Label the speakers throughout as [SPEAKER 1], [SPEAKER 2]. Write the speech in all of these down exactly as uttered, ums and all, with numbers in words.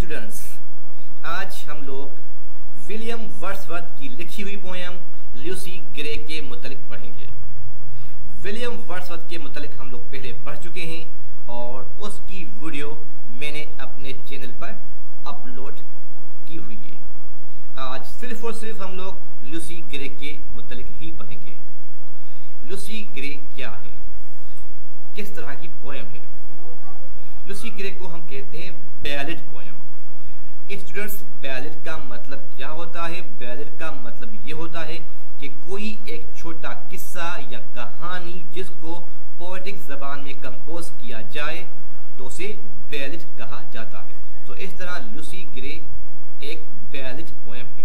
[SPEAKER 1] Students, आज हम लोग विलियम वर्ड्सवर्थ की लिखी हुई पोएम लूसी ग्रे के मुतालिक पढ़ेंगे। विलियम वर्ड्सवर्थ के मुतालिक हम लोग पहले पढ़ चुके हैं और उसकी वीडियो मैंने अपने चैनल पर अपलोड की हुई है। आज सिर्फ और सिर्फ हम लोग लूसी ग्रे के मुतालिक ही पढ़ेंगे। लूसी ग्रे क्या है, किस तरह की पोएम है? लूसी ग्रे को हम कहते हैं बैलेड पोएम। स्टूडेंट्स, बैलेड का मतलब क्या होता है? बैलेड का मतलब ये होता है कि कोई एक छोटा किस्सा या कहानी जिसको पोएटिक जबान में कंपोज किया जाए तो उसे बैलेड कहा जाता है। तो इस तरह लूसी ग्रे एक बैलेड पोएम है।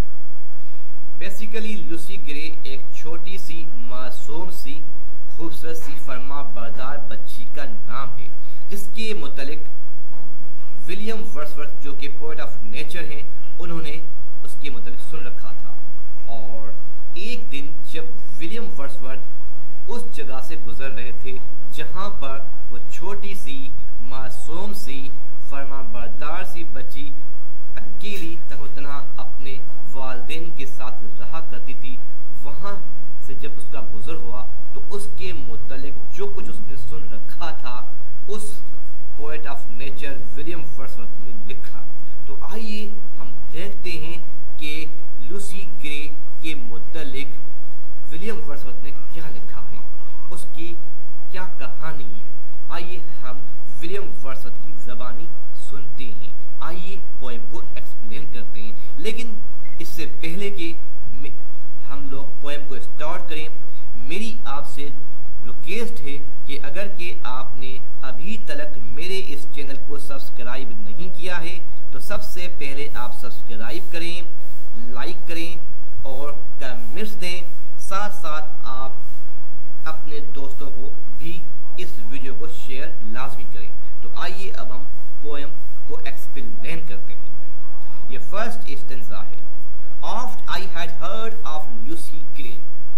[SPEAKER 1] बेसिकली लूसी ग्रे एक छोटी सी मासूम सी खूबसूरत सी फरमाबरदार बच्ची का नाम है जिसके मुतालिक विलियम वर्ड्सवर्थ जो कि पोएट ऑफ नेचर हैं, उन्होंने उसके मुतालिक सुन रखा था। और एक दिन जब विलियम वर्ड्सवर्थ उस जगह से गुजर रहे थे जहां पर वो छोटी सी मासूम सी फरमाबरदार सी बच्ची अकेली तनहा अपने वालिदैन के साथ रहा करती थी, वहां से जब उसका गुजर हुआ तो उसके मुतालिक जो कुछ उसने सुन रखा था उस poet of nature William Wordsworth ने लिखा। तो आइए हम देखते हैं कि लूसी ग्रे के मुतालिक विलियम वर्ड्सवर्थ ने क्या लिखा है, उसकी क्या कहानी है। आइए हम विलियम वर्ड्सवर्थ की ज़बानी सुनते हैं। आइए पोएम को एक्सप्लेन करते हैं। लेकिन इससे पहले कि हम लोग पोएम को स्टार्ट करें, मेरी आपसे रिक्वेस्ट है कि अगर कि आपने अभी तक मेरे इस चैनल को सब्सक्राइब नहीं किया है तो सबसे पहले आप सब्सक्राइब करें, लाइक करें और कमेंट्स दें। साथ साथ आप अपने दोस्तों को भी इस वीडियो को शेयर लाजमी करें। तो आइए अब हम पोएम को एक्सप्लेन करते हैं। ये फर्स्ट स्टेंजा है। Oft I had heard of Lucy Gray.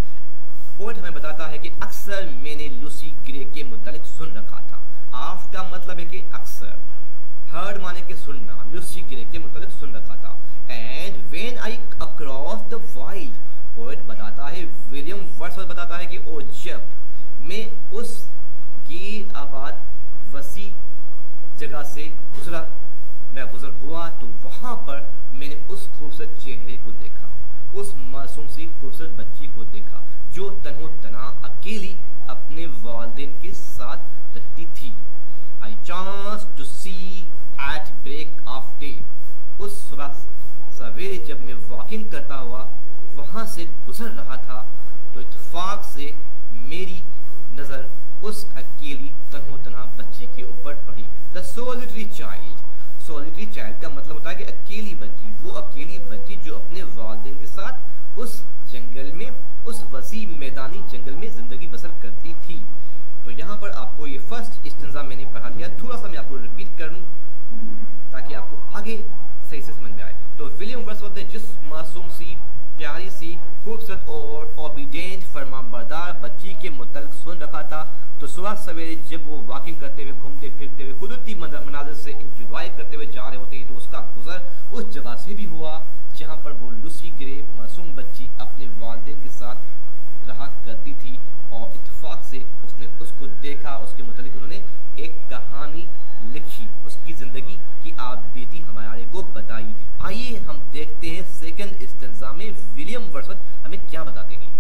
[SPEAKER 1] Poet हमें बताता है कि अक्सर मैंने लूसी ग्रे के मुतालिक सुन रखा था। आफ्ट का मतलब है कि अक्सर, हर्ड माने कि सुनना, लूसी ग्रे के मुतालिक सुन रखा था। And when I across the wild, poet बताता है, विलियम वर्ड्सवर्थ बताता है कि ओ जब मैं उस गीर आबाद वसी जगह से गुजरा मैं गुजर हुआ तो वहां पर मैंने उस खूबसूरत चेहरे को देखा, उस मासूम सी खूबसूरत बच्ची को देखा जो तन्हो तना अकेली अपने वालिदैन के साथ रहती थी। I chance to see at break of day. उस सुबह सवेरे जब मैं वॉकिंग करता हुआ वहां से गुजर रहा था तो इत्तेफाक से मेरी नजर उस अकेली तन्हो तना बच्ची के ऊपर पड़ी। The solitary child. Solitary child का मतलब होता है कि अकेली बच्ची, वो अकेली बच्ची जो अपने वालिदैन के साथ उस जंगल में, उस वसी मैदानी जंगल में जिंदगी बसर करती थी। तो यहाँ पर आपको ये फर्स्ट स्टेंजा मैंने पढ़ा दिया, थोड़ा सा मैं आपको रिपीट कर लूँ ताकि आपको आगे सही से समझ में आए। तो विलियम वर्ड्सवर्थ ने जिस मासूम सी प्यारी सी खूबसूरत और ओबीडिएंट फरमाबरदार बच्ची के मुतालिक सुन रखा था तो सुबह सवेरे जब वो वॉकिंग करते हुए, घूमते फिरते हुए, कुदरती मनाजिर से इंजॉय करते हुए जा रहे होते हैं तो उसका गुजर उस जगह से भी हुआ जहाँ पर वो लूसी ग्रे मासूम बच्ची अपने वालिदैन के साथ रहा करती थी। और इत्तेफाक से उसने उसको देखा, उसके मुतालिक उन्होंने एक कहानी लिखी, उसकी जिंदगी की आप बीती हमारे को बताई। आइए हम देखते हैं सेकंड स्टेंजा में विलियम वर्ड्सवर्थ हमें क्या बताते हैं।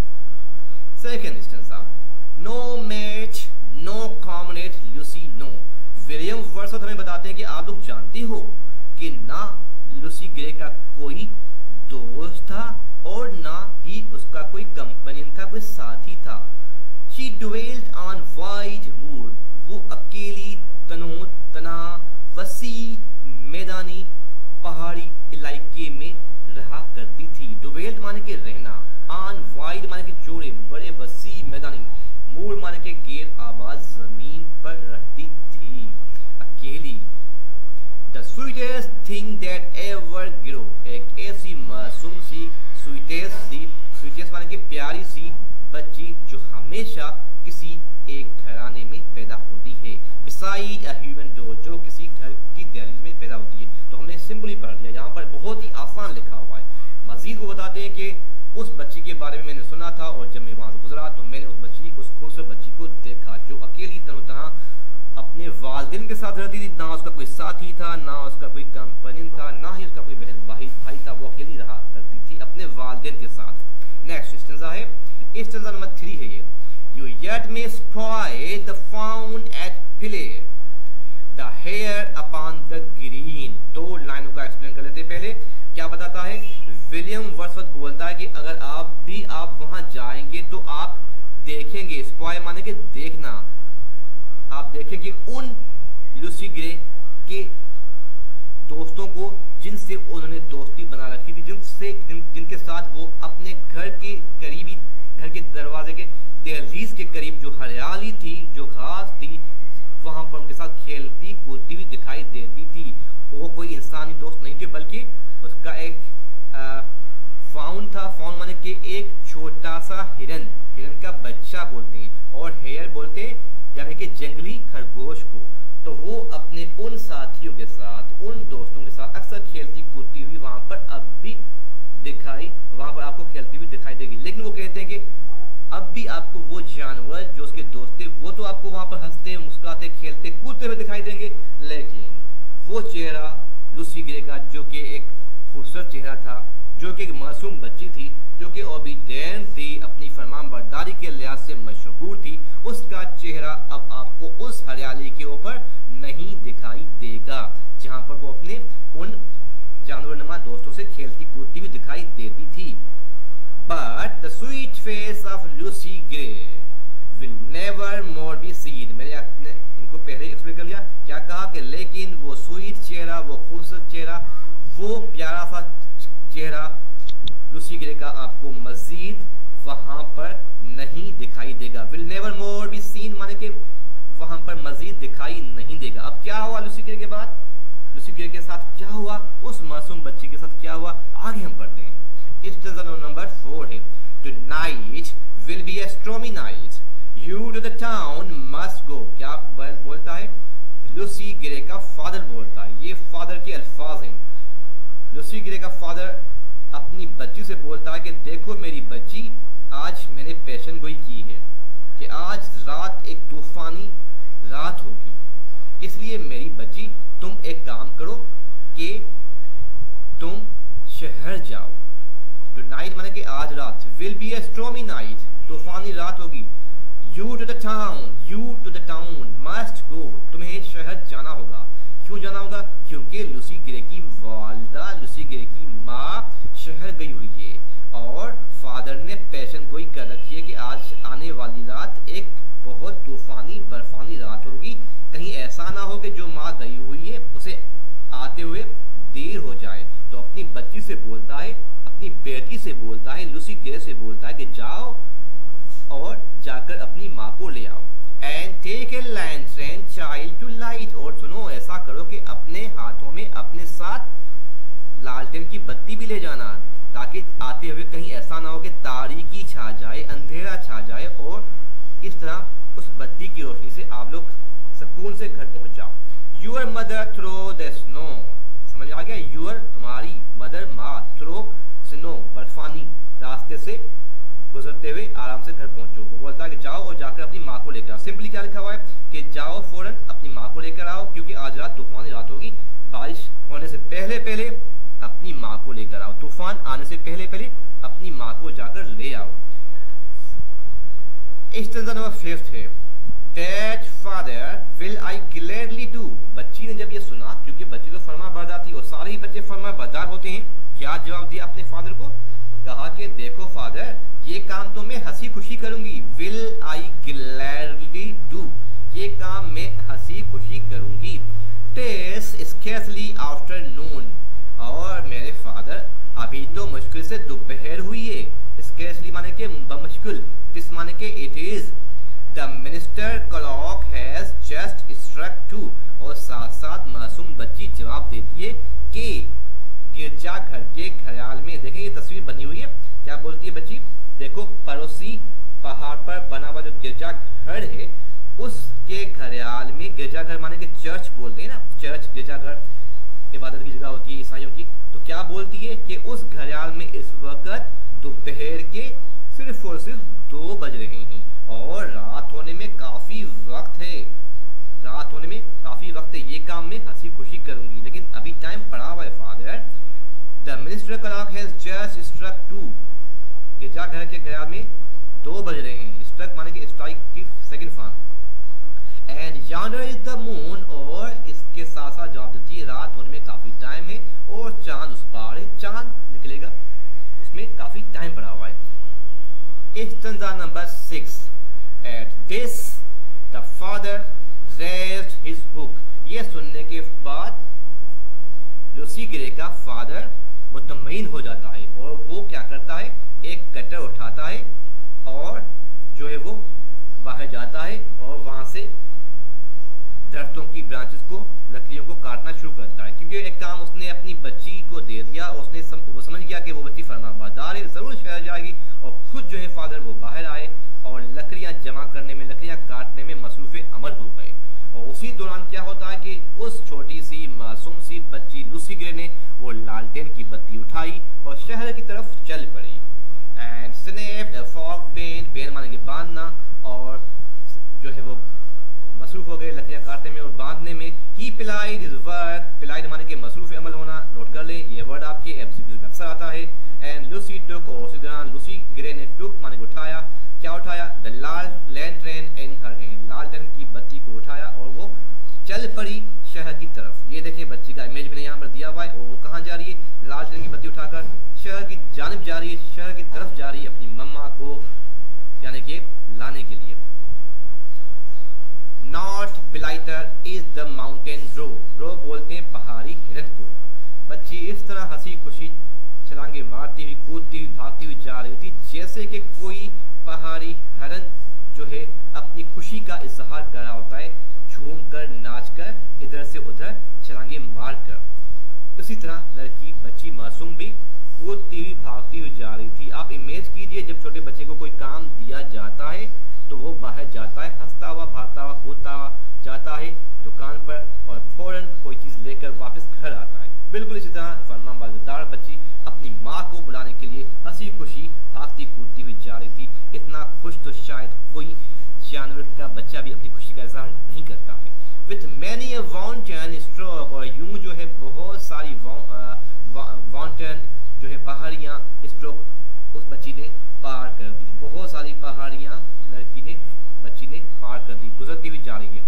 [SPEAKER 1] Second stanza. No mate no comrade Lucy knew. William Wordsworth हमें बताते हैं कि आप लोग जानते हो कि ना लूसी ग्रे का कोई दोस्त था और ना ही उसका कोई कंपेनियन था, कोई साथी था। She dwelt on wide moor। वो अकेली तनो तना वसी मैदानी पहाड़ी इलाके में रहा करती थी। dwelt माने के रहना, on wide माने के चौड़े बड़े वसी मैदानी, मूर माने के गैर आबाद जमीन पर रहती थी अकेली। The sweetest thing that ever grew। एक ऐसी मासूम सी स्वीटेस्ट सी, स्वीटेस्ट माने कि प्यारी सी बच्ची जो हमेशा किसी एक घराने में पैदा होती है। बिसाइड अ ह्यूमन डोर, जो किसी घर की दहलीज में पैदा होती है। तो हमने सिंपली पढ़ लिया, यहाँ पर बहुत ही आसान लिखा हुआ है। मजीद वो बताते हैं कि उस बच्ची के बारे में मैंने सुना था और जब मैं वहां से गुजरा तो मैंने उस बच्ची उस खूबसूरत बच्ची को देखा जो अकेली तरह अपने वालिदैन के साथ रहती थी, ना उसका कोई साथी था, ना उसका कोई कंपेनियन था, ना ही उसका कोई बहन भाई भाई था, वो अकेली रहा करती थी अपने वालिदैन के साथ। नेक्स्ट स्टेंजा है, स्टेंजा नंबर थ्री है ये, You yet may spy the fawn at play, the hair upon the green। दो लाइनों का एक्सप्लेन कर लेते हैं। पहले क्या बताता है, विलियम वर्ड्सवर्थ बोलता है कि अगर आप भी आप वहां जाएंगे तो आप देखेंगे, स्पॉय माने कि देखना, आप देखेंगे उन लूसी ग्रे के दोस्तों को जिनसे उन्होंने दोस्ती बना रखी थी, जिनसे जिन, जिनके साथ वो अपने घर के करीबी घर के दरवाजे के दहलीज के करीब जो हरियाली थी, जो घास थी, वहां पर उनके साथ खेलती कूदती हुई दिखाई देती थी। वो कोई इंसानी दोस्त नहीं थे बल्कि उसका एक फाउन था। फाउन माने कि एक छोटा सा हिरन, हिरन का बच्चा बोलते हैं, और हेयर बोलते हैं यानी कि जंगली खरगोश को। तो वो अपने उन साथियों के साथ, उन दोस्तों के साथ अक्सर खेलती कूदती हुई वहां पर अब भी दिखाई वहां पर आपको खेलती हुई दिखाई देगी। लेकिन वो कहते हैं कि अब भी आपको वो जानवर जो उसके दोस्त थे वो तो आपको वहां पर हंसते मुस्कुराते खेलते कूदते हुए दिखाई देंगे, लेकिन वो चेहरा लूसी ग्रे का जो कि एक खूबसूरत चेहरा था, जो कि एक मासूम बच्ची थी, जो कि ओबीडेंट थी, अपनी फरमानबरदारी के लिहाज से मशहूर थी, उसका चेहरा अब आपको उस हरियाली के ऊपर नहीं दिखाई देगा जहां पर वो अपने उन जानवरनुमा दोस्तों से खेलती कूदती हुई दिखाई देती थी। But the sweet face of Lucy Gray will never more be seen। मैंने आपने इनको पहले एक्सप्लेन कर लिया, क्या कहा कि लेकिन वो स्वीट चेहरा, वो खूबसूरत चेहरा, वो प्यारा सा चेहरा लूसी ग्रे का आपको मजीद वहां पर नहीं दिखाई देगा। Will never more be seen माने कि वहां पर मजीद दिखाई नहीं देगा। अब क्या हुआ लूसी ग्रे के बाद, लूसी ग्रे के साथ क्या हुआ, उस मासूम बच्ची के साथ क्या हुआ, आगे हम पढ़ते हैं। स्टेंजा नंबर फोर है, Tonight will be a stormy night, you to the town must go। क्या बोलता है, लूसी ग्रे का फादर बोलता है, ये फादर के अल्फाज हैं। लूसी ग्रे का फादर अपनी बच्ची से बोलता है कि देखो मेरी बच्ची, आज मैंने पेशन गोई की है कि आज रात एक तूफानी रात होगी, इसलिए मेरी बच्ची तुम एक काम करो कि तुम शहर जाओ। तो नाइट माने कि आज रात, will be a stormy night, तूफानी रात होगी। You to the town, you to the town must go, तुम्हें शहर जाना होगा। क्यों जाना होगा, क्योंकि लूसी ग्रे की वालिदा, लूसी ग्रे की माँ शहर गई हुई है और फादर ने पेशन गोई कर रखी है कि आज आने वाली रात एक बहुत तूफानी बर्फानी रात होगी, कहीं ऐसा ना हो कि जो माँ गई हुई है उसे आते हुए देर हो जाए। तो अपनी बच्ची से बोलता है, अपनी बेटी से बोलता है, लूसी ग्रे से बोलता है कि जाओ और जाकर अपनी माँ को ले आओ। And take a lantern child to light, और सुनो ऐसा करो कि अपने हाथों में अपने साथ लालटेन की बत्ती भी ले जाना, ताकि आते हुए कहीं ऐसा ना हो कि तारीकी छा जाए, अंधेरा छा जाए, और इस तरह उस बत्ती की रोशनी से आप लोग सुकून से घर पहुंच जाओ। Your mother through the snow, समझ आ गया, यूर तुम्हारी मदर माँ, थ्रो स्नो बर्फानी रास्ते से गुजरते हुए आराम से घर पहुंचो। वो बोलता है कि जाओ और जाकर अपनी माँ को लेकर आओ। सिंपली क्या लिखा हुआ है कि जाओ फौरन अपनी माँ को लेकर आओ, क्योंकि आज रात तूफानी रात होगी, बारिश होने से पहले पहले अपनी माँ को लेकर आओ, तूफान आने से पहले पहले अपनी माँ को जाकर ले आओ। स्टेंजा नंबर फिफ्थ है, That father will I gladly do। बच्ची ने जब ये सुना, क्योंकि बच्ची तो फरमा बरदार थी और सारे ही बच्चे फरमा बरदार होते हैं, क्या जवाब दिया अपने फादर को, कहा कि देखो फादर ये काम तो मैं हंसी खुशी करूंगी, विल आई ग्लैडली डू, ये काम मैं हंसी खुशी करूंगी। टेस स्केर्सली आफ्टरनून, और मेरे फादर अभी तो मुश्किल से दोपहर हुई है, स्केर्सली माने के बमुश्किल, टिस माने के it is, the minister clock has just struck to, और साथ साथ मासूम बच्ची जवाब देती है कि गिरजा घर के घड़ियाल में, देखें ये तस्वीर बनी हुई है, क्या बोलती है बच्ची, देखो पड़ोसी पहाड़ पर बना हुआ जो गिरजा घर है उसके घड़ियाल में, गिरजा घर माने के चर्च बोलते हैं ना, चर्च गिरजा घर इबादत की जगह होती होती है ईसाइयों की, तो क्या बोलती है कि उस घड़ियाल में इस वक्त दोपहर के सिर्फ और सिर्फ दो बज रहे हैं और रात होने में काफी वक्त है, रात होने में काफी वक्त है, ये काम मैं हंसी खुशी करूंगी, लेकिन अभी टाइम पड़ा हुआ है father. The minister clock has just struck two, गिरजाघर के घड़ियाल में दो बज रहे हैं, स्ट्रक माने कि स्ट्राइक की second form, and yonder is the moon, और इसके साथ साथ जवाब देती है रात होने में काफी टाइम है और चांद उस पार है, चांद निकलेगा, उसमें काफी टाइम पड़ा हुआ है। Stanza number six. At this, the father raised his hook. ये सुनने के बाद लूसी ग्रे का फादर मुतमईन हो जाता है और वो क्या करता है, एक कटर उठाता है और जो है वो बाहर जाता है और वहां से दरख्तों की ब्रांचेस को, लकड़ियों को काटना शुरू करता है, क्योंकि एक काम उसने अपनी बच्ची को दे दिया, उसने सम, वो समझ गया कि वो बच्ची फरमाबरदार है, जरूर शहर जाएगी, और खुद जो है फादर वो बाहर आए और लकड़ियां जमा करने में, लकड़ियां काटने में मसरूफ अमल हो गए। और उसी दौरान क्या होता है कि उस छोटी सी मासूम सी बच्ची लूसी ग्रे ने वो लालटेन की बत्ती उठाई और शहर की तरफ चल पड़ी। And snapped a faggot band, band माने कि बांधना, और जो है वो मसरूफ हो गए लकड़ियां काटने में और बांधने में। ही पिलाइड हिज वर्क, पिलाइड माने कि मसरूफ अमल होना, नोट कर लें, ये वर्ड आपके एमसीक्यूज में अक्सर आता है। एंड लूसी टुक, और उसी दौरान लूसी ग्रे ने टुक माने उठाया, क्या उठाया, द लाल लैंटर्न इन हर हैंड, लालटेन की बत्ती को उठाया और वो चल पड़ी शहर की तरफ। ये देखें बच्ची का इमेज मैंने यहाँ पर दिया हुआ है, और वो कहाँ जा रही है, लालटेन की बत्ती उठाकर शहर की जानिब जा रही है, शहर की तरफ जा रही है अपनी मम्मा को यानी कि लाने के लिए। Not blither is the mountain roe, roe बोलते हैं पहाड़ी हिरन को। बच्ची इस तरह हंसी खुशी छलांगे मारती हुई, कूदती हुई, भागती हुई जा रही थी जैसे कि कोई पहाड़ी हिरन जो है अपनी खुशी का इजहार कर रहा होता है, झूम कर, नाच कर, इधर से उधर छलांगे मार कर। इसी तरह लड़की बच्ची मासूम भी कूदती हुई, भागती हुई जा रही थी। आप इमेज कीजिए जब छोटे बच्चे को कोई काम दिया जाता है तो वो बाहर जाता है, हंसता हुआ, भागता हुआ, कूदता हुआ जाता है दुकान पर और फौरन कोई चीज लेकर वापस घर आता है। बिल्कुल इसी तरह फरमाबरदार बच्ची अपनी माँ को बुलाने के लिए हंसी खुशी भागती कूदती हुई जा रही थी। इतना खुश तो शायद कोई जानवर का बच्चा भी अपनी खुशी का इजहार नहीं करता है। With many a wanton stroke, और यूं जो है बहुत सारी वाउंटेन जो है पहाड़ियाँ स्ट्रोक उस बच्ची ने पार कर दी, बहुत सारी पहाड़ियाँ लड़की ने बच्ची ने पार कर दी, गुजरती हुई जा रही है।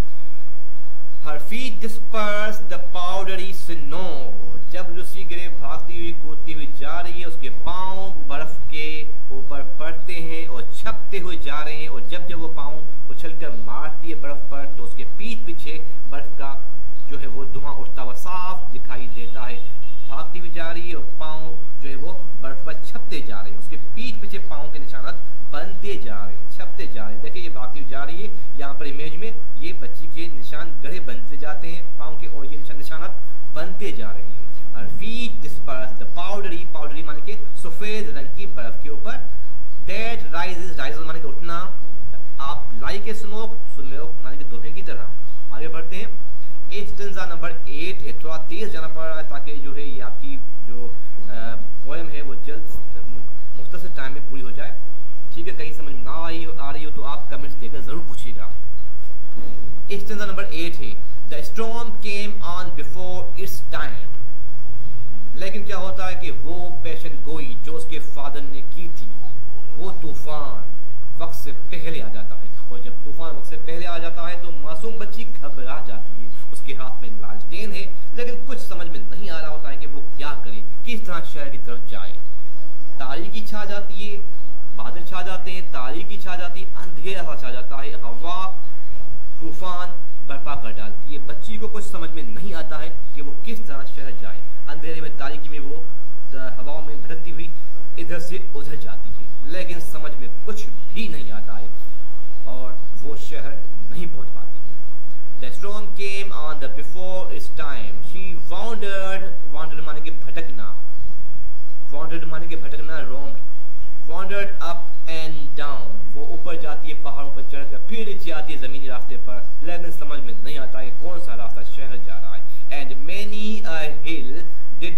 [SPEAKER 1] Her feet disperse the powdery snow, जब लूसी ग्रे भागती हुई कूदती हुई जा रही है उसके पांव बर्फ के ऊपर पड़ते हैं और छपते हुए जा रहे हैं, और जब जब वो पांव उछलकर मारती है बर्फ पर तो उसके पीठ पीछे बर्फ का जो है वो धुआं उठता हुआ साफ दिखाई देता है। भागती हुई जा रही है और पांव जो है वो बर्फ पर छपते जा रहे हैं, उसके पीठ पीछे पांव के निशानात बनते जा रहे हैं, छपते जा रहे हैं। देखिए ये भागती हुई जा रही है, यहाँ पर इमेज में ये बच्ची के निशान गढ़े बनते जाते हैं पांव के, और ये निशान निशानात बनते जा रहे हैं। Her feet disperse the powdery, powdery माने के सफेद रंग की बर्फ के ऊपर। That rises, rises माने के उठना, आप like a smoke, smoke माने के धुएं की तरह। आगे बढ़ते हैं। स्टेंजा नंबर एट है, थोड़ा तेज जाना पड़ रहा है ताकि जो है ये आपकी जो पोएम है वो जल्द मुख्तसर टाइम में पूरी हो जाए। ठीक है, कहीं समझ ना आई आ रही हो तो आप कमेंट्स देकर जरूर पूछिएगा। स्टेंजा नंबर एट है, the storm came on before its time, लेकिन क्या होता है कि वो पेशन गोई जो उसके फादर ने की थी वो तूफान वक्त से पहले आ जाता है, और जब तूफान वक्त से पहले आ जाता है तो मासूम बच्ची घबरा जाती है। उसके हाथ में लालटेन है लेकिन कुछ समझ में नहीं आ रहा होता है कि वो क्या करे, किस तरह शहर की तरफ जाए। तारीकी छा जाती है, बादल छा जाते हैं, तारीकी छा जाती है, अंधेरा छा जाता है, हवा तूफान बर्पा कर डालती है। बच्ची को कुछ समझ में नहीं आता है कि वो किस तरह शहर जाए। अंधेरे में, तारीकी में वो हवाओं में भटकती हुई इधर से उधर जाती है, लेकिन समझ में कुछ भी नहीं आता है और वो शहर नहीं पहुंच पाती है। The storm came on the before its time. She wandered, wandered माने के भटकना, wandered माने के भटकना, roamed, wandered up and down, वो ऊपर जाती है पहाड़ों पर चढ़कर, फिर नीचे आती है जमीनी रास्ते पर, लेकिन समझ में नहीं आता है कौन सा रास्ता शहर जा रहा है। And many a hill did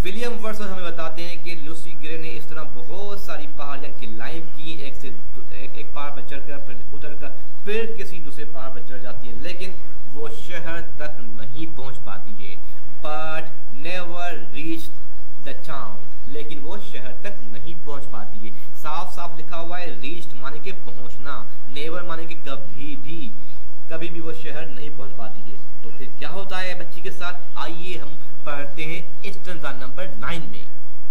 [SPEAKER 1] William Wordsworth हमें बताते हैं कि लूसी ग्रे ने इस तरह बहुत सारी पहाड़ियाँ क्लाइंब की, एक से एक, एक पहाड़ पर चढ़कर फिर उतरकर फिर किसी दूसरे पहाड़ पर चढ़ जाती है, लेकिन वो शहर तक नहीं पहुंच पाती है। But never reach the town, लेकिन वो शहर तक नहीं पहुंच पाती है। साफ साफ लिखा हुआ है रीच्ड माने के पहुंचना, नेवर माने के कभी भी, कभी भी वो शहर नहीं पहुंच पाती है। तो फिर क्या होता है बच्ची के साथ, आइए हम पढ़ते हैं स्टेंजा नंबर नाइन में।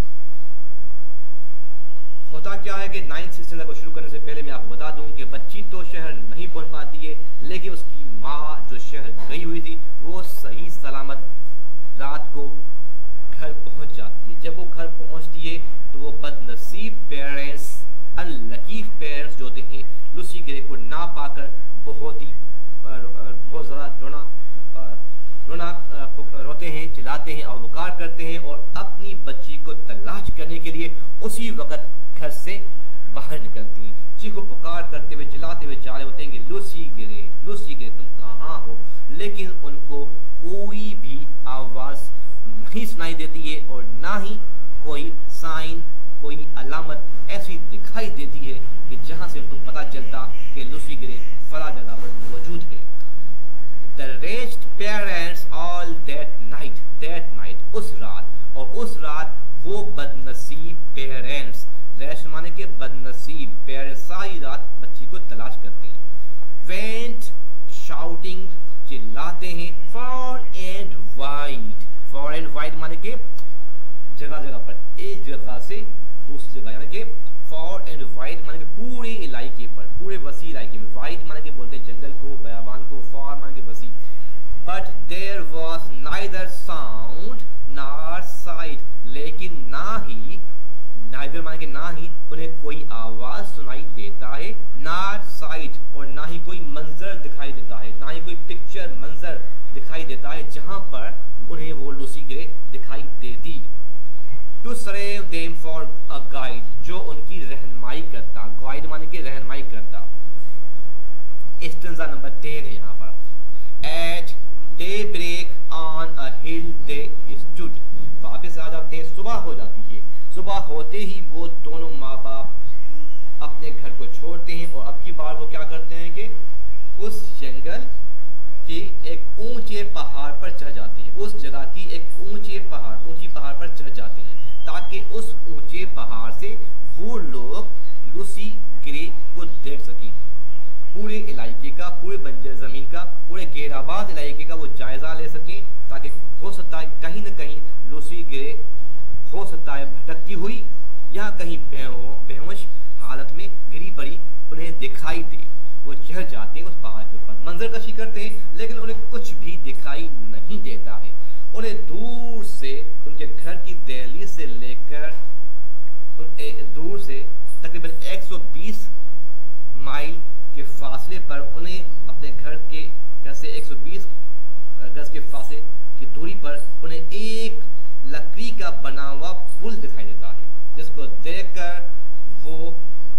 [SPEAKER 1] होता क्या है कि नाइन्थ स्टेंजा को शुरू करने से पहले मैं आपको बता दूं कि बच्ची तो शहर नहीं पहुंच पाती है, लेकिन उसकी माँ जो शहर गई हुई थी वो सही सलामत रात को घर पहुंच जाती है। जब वो घर पहुंचती है तो वो बदनसीब पेरेंट्स, अनलकी पेरेंट्स जो होते हैं, लूसी ग्रे को ना पाकर बहुत ही बहुत ज़्यादा रोना रोना रोते हैं, चिल्लाते हैं, अवकार करते हैं और अपनी बच्ची को तलाश करने के लिए उसी वक्त घर से बाहर निकलती हैं। चीखो पुकार करते हुए चिल्लाते हुए जा रहे होते हैं कि लूसी ग्रे, लूसी ग्रे तुम कहाँ हो, लेकिन उनको कोई भी आवाज़ नहीं सुनाई देती है और ना ही कोई साइन, कोई अलामत ऐसी दिखाई देती है कि जहां से उनको पता चलता कि लूसी ग्रे फला जगह पर मौजूद है। The wretched parents all that night, that night उस रात, और उस रात वो बदनसीब पेरेंट्स, रैश माने के बदनसीब पेरेंट्स सारी रात बच्ची को तलाश करते हैं। Went shouting, चिल्लाते हैं, far and wide, far and wide माने के जगह जगह पर, एक जगह से दूसरी जगह, यानी कि far and wide माने के पूरे इलाके पर, पूरे वसी इलाके में। wide माने के बोलते हैं जंगल को, बयाबान को, far माने के वसी। But there was neither sound nor sight, लेकिन ना ही, neither माने के ना ही उन्हें कोई आवाज सुनाई देता है, nor sight और ना ही कोई मंजर दिखाई देता है, ना ही कोई पिक्चर मंजर दिखाई देता है जहां पर उन्हें वो लूसी ग्रे दिखाई देती। To serve them for a guide, जो उनकी रहनुमाई करता, गाइड माने के रहनुमाई करता। स्टेंजा नंबर टेन है यहाँ पर। At daybreak on a hill they stood, वापस आ जाते हैं, सुबह हो जाती है। सुबह होते ही वो दोनों माँ बाप अपने घर को छोड़ते हैं और अब की बार वो क्या करते हैं कि उस जंगल के एक ऊंचे पहाड़ पर चढ़ जाते हैं, उस जगह की एक ऊंचे पहाड़ ऊंची पहाड़ पर चढ़ जाते हैं ताकि उस ऊंचे पहाड़ से वो लोग लूसी ग्रे को देख सकें। पूरे इलाके का, पूरे बंजर जमीन का, पूरे गैराबाद इलाके का वो जायजा ले सकें ताकि हो सकता है कहीं न कहीं लूसी ग्रे हो सकता है भटकती हुई या कहीं बेहोश हालत में गिरी पड़ी उन्हें दिखाई दे। वो चढ़ जाते हैं उस पहाड़ के ऊपर, मंजर कशी करते हैं, लेकिन उन्हें कुछ भी दिखाई नहीं देता है। उन्हें दूर से उनके घर की दहलीज से लेकर दूर से तकरीबन एक सौ बीस माइल के फासले पर उन्हें अपने घर के घर से एक सौ बीस गज के फासले की दूरी पर उन्हें एक लकड़ी का बना हुआ पुल दिखाई देता है, जिसको देखकर वो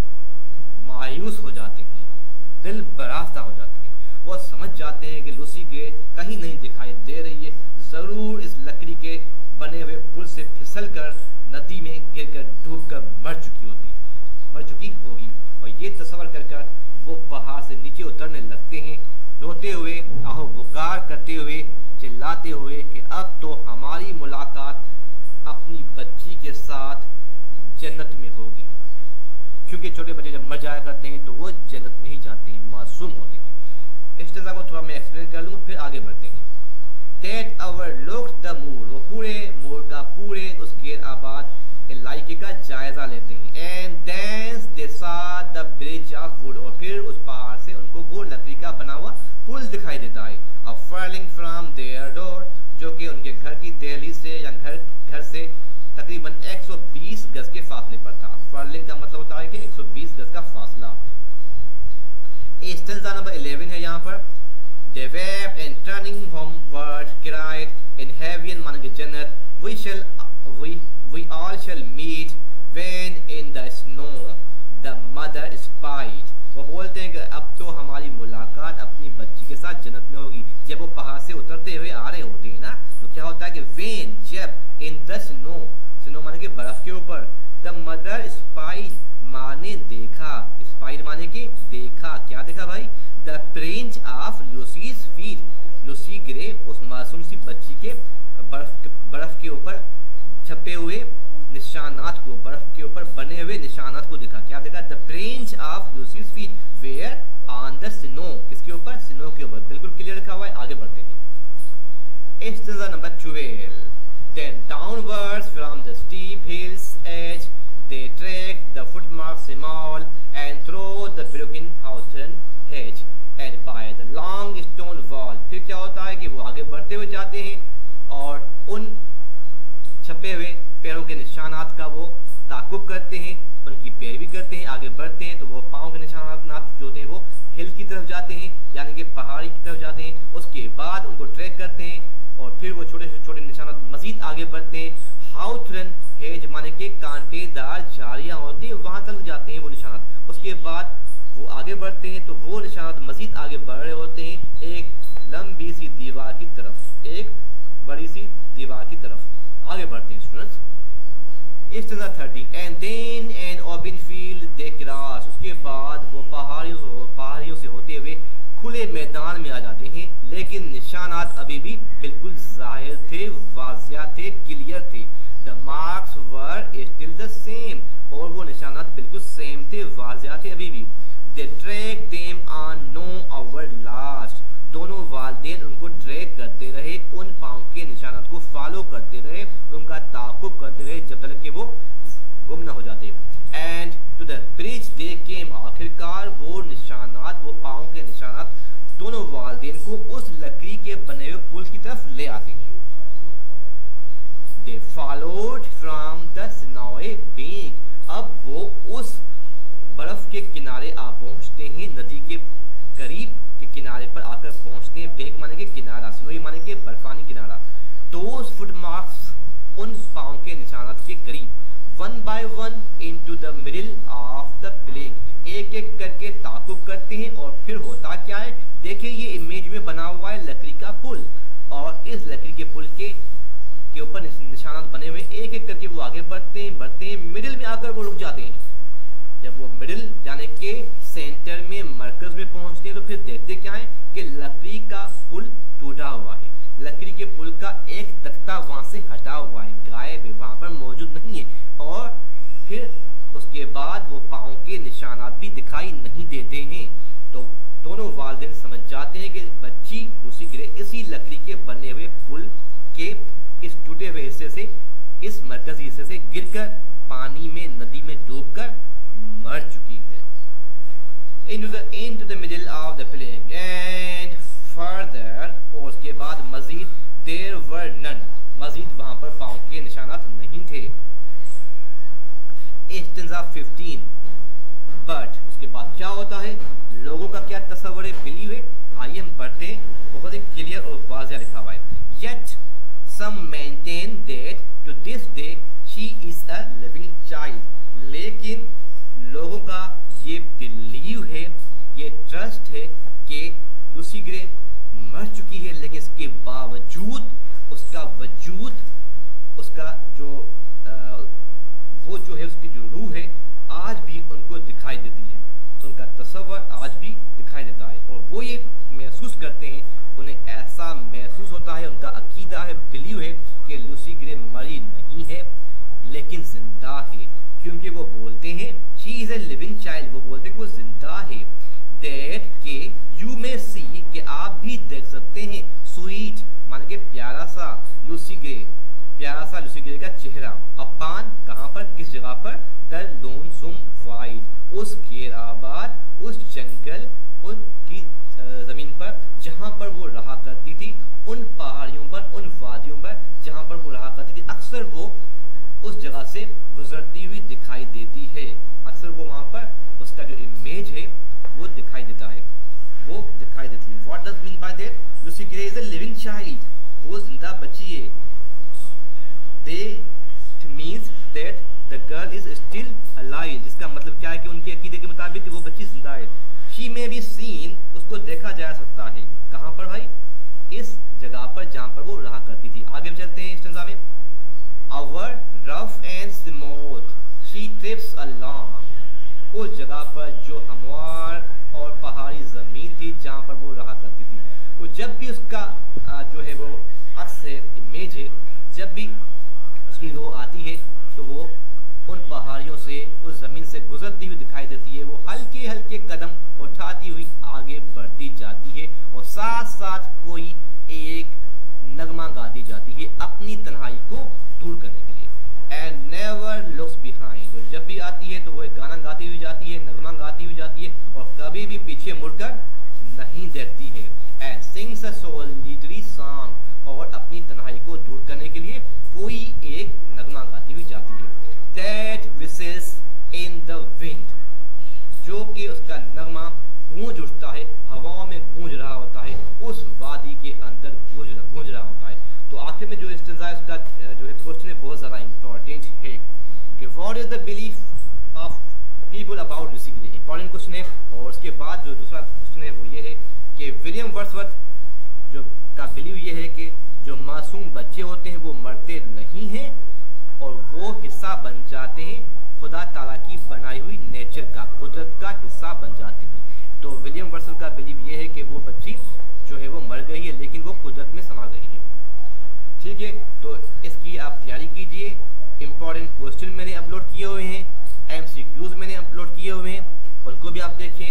[SPEAKER 1] मायूस हो जाते हैं, दिल बरास्ता हो जाते हैं। वो समझ जाते हैं कि लूसी ग्रे कहीं नहीं दिखाई दे रही है, जरूर इस लकड़ी के बने हुए पुल से फिसलकर नदी में गिरकर डूबकर मर चुकी होती मर चुकी होगी। और ये तस्वर कर कर वो पहाड़ से नीचे उतरने लगते हैं, रोते हुए, आहो पुकार करते हुए, चिल्लाते हुए कि अब तो हमारी मुलाकात अपनी बच्ची के साथ जन्नत में होगी। क्योंकि छोटे बच्चे जब मर जाया करते हैं तो वो जन्नत में ही जाते हैं, मासूम होते हैं। इस तरह को थोड़ा मैं एक्सप्लेन कर लूँ, फिर आगे बढ़ते हैं। That overlooked the moor, वो पूरे मोर का, पूरे उस गैर आबाद इलाके का जायजा लेते हैं। And then they saw the bridge of wood, और फिर उस पहाड़ से उनको वो लकड़ी का बना हुआ पुल दिखाई देता है। A furling from their door, जो कि उनके घर की दहलीज से या घर घर से तकरीबन एक सौ बीस गज के फासले पर था। फर्लिंग का मतलब होता है कि एक सौ बीस गज का फासला। स्टेंजा नंबर इलेवन है यहाँ पर। They wept and turning homeward cried in heaven मानेंगे जन्नत, we shall we we all shall meet when in the snow the mother spied, वो बोलते हैं कि अब तो हमारी मुलाकात अपनी बच्ची के साथ जन्नत में होगी। जब वो पहाड़ से उतरते हुए आ रहे होते हैं ना, तो क्या होता है कि वेन जब इन द स्नो, स्नो माने के बर्फ के ऊपर, द मदर स्पाइड माँ ने देखा, स्पाइड माने के देखा, क्या देखा भाई, the print of Lucy's feet, Lucy Gray उस मासूम सी बच्ची के बर्फ बर्फ के ऊपर छपे हुए निशानात को, बर्फ के ऊपर बने हुए निशानात को देखा, क्या देखा, the print of Lucy's feet were on the snow, किसके ऊपर, स्नो के ऊपर, बिल्कुल क्लियर लिखा हुआ है। आगे बढ़ते हैं। Exercise number twelve. Then downwards from the steep hill's edge, they track the footmarks small and through the broken hawthorn hedge and by the long stone wall. फिर क्या होता है कि वो आगे बढ़ते हुए जाते हैं और उन छपे हुए पैरों के निशानात का वो ताकुब करते हैं, उनकी पैरवी करते हैं, आगे बढ़ते हैं तो वो पाँव के निशानात जो हैं वो हिल की तरफ जाते हैं, यानी कि पहाड़ी की तरफ जाते हैं। उसके बाद उनको ट्रैक करते हैं और फिर वो छोटे से छोटे निशानात मजीद आगे बढ़ते हैं। हाउथरन हेज माने के कांटेदार झाड़ियाँ होती है, वहां तक जाते हैं वो निशानात। उसके बाद वो आगे बढ़ते हैं तो वो निशानात मजीद आगे बढ़ रहे होते हैं एक लंबी सी दीवार की तरफ, एक बड़ी सी दीवार की तरफ आगे बढ़ते हैं students. Thirty and then an open field they cross, उसके बाद वो पहाड़ियों से पहाड़ियों से होते हुए खुले मैदान में आ जाते हैं, लेकिन निशानात अभी भी बिल्कुल जाहिर थे, वाजिया थे, क्लियर थे। The marks were still the same, और वो निशानात बिल्कुल सेम थे, वाजिया थे अभी भी। They track them on nor ever lost, दोनों वालिदैन उनको ट्रैक करते रहे, उन पाँव के निशानात को फॉलो करते रहे, उनका ताकुब करते रहे जब तक कि वो गुम न हो जाते। And to the bridge they came, आखिरकार वो निशानात, वो पाँव के निशानात दोनों वालिदैन को उस लकड़ी के बने हुए पुल की तरफ ले आते हैं। They followed from the snowy bank, अब वो उस बर्फ के किनारे आ पहुंचते हैं, नदी के करीब के किनारे पर आकर पहुंचते हैं। बैंक माने के किनारा, स्नोई माने के बर्फानी किनारा। दोज फुटमार्क्स, उन पाँव के निशानात के करीब, one by one into the middle of the plain, एक एक करके ताकुब करते हैं। और फिर होता क्या है, देखिए ये इमेज में बना हुआ है लकड़ी का पुल, और इस लकड़ी के पुल के के ऊपर निशानात बने हुए, एक एक करके वो आगे बढ़ते हैं बढ़ते हैं मिडिल में आकर वो रुक जाते हैं। जब वो मिडिल यानी के सेंटर में, मरकज में पहुंचते हैं तो फिर देखते क्या है कि लकड़ी का पुल टूटा हुआ है, लकड़ी के पुल का एक तख्ता वहां से हटा हुआ है, गायब है, वहां पर मौजूद नहीं है। और फिर उसके बाद वो पाँव के निशानात भी दिखाई नहीं देते हैं। तो दोनों वालिदैन समझ जाते हैं कि बच्ची लूसी ग्रे इसी लकड़ी के बने हुए पुल के इस टूटे हुए हिस्से से, इस मरकजी हिस्से से गिरकर पानी में, नदी में डूबकर मर चुकी है। into the into the middle of the plain and further, और उसके बाद मजीद there were none, मजीद वहां पर पाँव के निशानात नहीं थे। Stanza फिफ्टीन, but उसके बाद क्या होता है, लोगों का क्या तस्वर है, बिलीव है। आइए हम पढ़ते हैं, बहुत ही क्लियर और वाज़ेह लिखा हुआ है। Yet some maintain that to this day she is a living child, लेकिन लोगों का ये बिलीव है, ये ट्रस्ट है कि लूसी ग्रे मर चुकी है, लेकिन इसके बावजूद उसका वजूद, उसका जो आ, वो जो है उसकी जो रूह है आज भी उनको दिखाई देती है, उनका तस्वर आज भी दिखाई देता है। और वो ये महसूस करते हैं, उन्हें ऐसा महसूस होता है, उनका अकीदा है, बिलीव है कि लूसी ग्रे मरी नहीं है लेकिन जिंदा है, क्योंकि वो बोलते हैं she is a living child, वो बोलते हैं कि वो जिंदा है। दैट के यू मे सी, कि आप भी देख सकते हैं, स्वीट मान के प्यारा सा लूसी ग्रे, प्यारा सा लूसी ग्रे का चेहरा, अपान कहाँ पर, किस जगह पर, द लोनसम वाइड, उस घेर आबाद, उस जंगल, उनकी जमीन पर जहाँ पर वो रहा करती थी, उन पहाड़ियों पर, उन वादियों पर जहाँ पर वो रहा करती थी, अक्सर वो उस जगह से गुजरती हुई दिखाई देती है, अक्सर वो वहाँ पर उसका जो इमेज है वो दिखाई देता है, वो दिखाई देती है। What does mean by that? Lucy Gray is a living child, वो जिंदा बच्ची है। That means that the girl is still alive, जिसका मतलब क्या है कि उनके अकीदे के मुताबिक वो बच्ची जिंदा है। She may be seen, उसको देखा जा सकता है, कहाँ पर भाई, इस जगह पर जहाँ पर वो रहा करती थी। आगे चलते हैं Azimuth, she trips along. उस जगह पर जो हमवार और पहाड़ी ज़मीन थी जहाँ पर वो रहा करती थी, वो जब भी उसका आ, जो है वो अक्स है, इमेज है, जब भी उसकी रो आती है तो वो उन पहाड़ियों से, उस ज़मीन से गुजरती हुई दिखाई देती है। वो हल्के हल्के कदम उठाती हुई आगे बढ़ती जाती है और साथ साथ कोई एक नगमा गाती जाती है अपनी तन्हाई को दूर करने के लिए। एंड नेवर लुक्स बिहाइंड, और जब भी आती है तो वो एक गाना गाती हुई जाती है, नगमा गाती हुई जाती है और कभी भी पीछे मुड़कर नहीं देखती है। And sings a solitary song, और अपनी तन्हाई को दूर करने के लिए कोई एक नगमा गाती हुई जाती है। That whistles in the wind, जो कि उसका नगमा गूंज उठता है, हवाओं में गूंज रहा होता है, उस वादी के अंदर गूंज गूंज रहा होता है। तो आखिर में जो इस्तिज़ा है उसका जो है क्वेश्चन है बहुत ज़्यादा इम्पोर्टेंट है कि what is the belief of people about Lucy Gray. Important question है। और उसके बाद जो दूसरा क्वेश्चन है वो ये है कि विलियम वर्ड्सवर्थ जो का बिलीव ये है कि जो मासूम बच्चे होते हैं वो मरते नहीं हैं और वो हिस्सा बन जाते हैं खुदा ताला की बनाई हुई नेचर का, कुदरत का हिस्सा बन जाते हैं। तो विलियम वर्ड्सवर्थ का बिलीव ये है कि वो बच्ची जो है वो मर गई है लेकिन वो कुदरत में समा गई है। ठीक है, तो इसकी आप तैयारी कीजिए। इंपॉर्टेंट क्वेश्चन मैंने अपलोड किए हुए हैं, एमसीक्यूज मैंने अपलोड किए हुए हैं, उनको भी आप देखें।